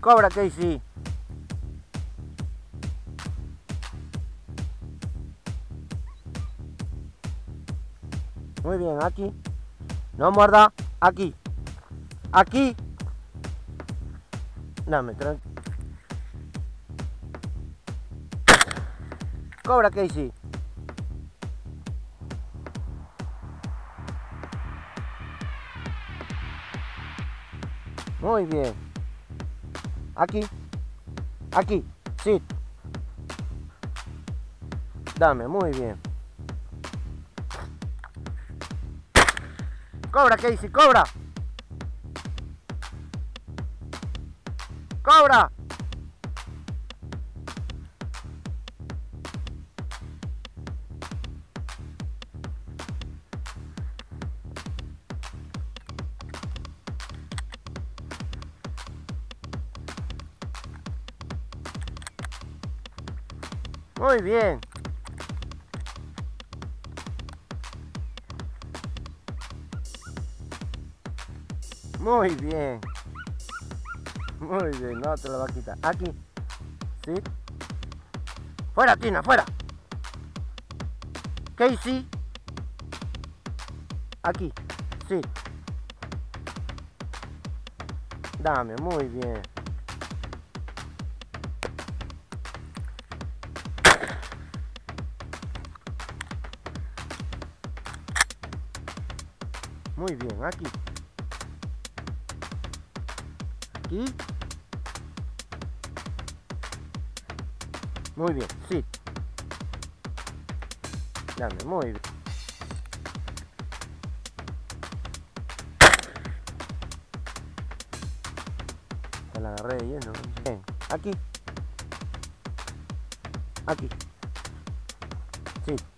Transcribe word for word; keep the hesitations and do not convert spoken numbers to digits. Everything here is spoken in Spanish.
Cobra, Casey. Muy bien, aquí. No muerda. Aquí. Aquí. Dame, tranquilo. Cobra, Casey. Muy bien. Aquí. Aquí. Sí. Dame, muy bien. Cobra, Casey, cobra. Cobra. Muy bien. Muy bien. Muy bien, no te lo va a quitar. Aquí. Sí. Fuera, Tina, fuera. Casey. Aquí. Sí. Dame, muy bien. Muy bien, aquí. Aquí. Muy bien, sí. Dame, muy bien. Te la agarré de lleno. Bien, aquí. Aquí. Sí.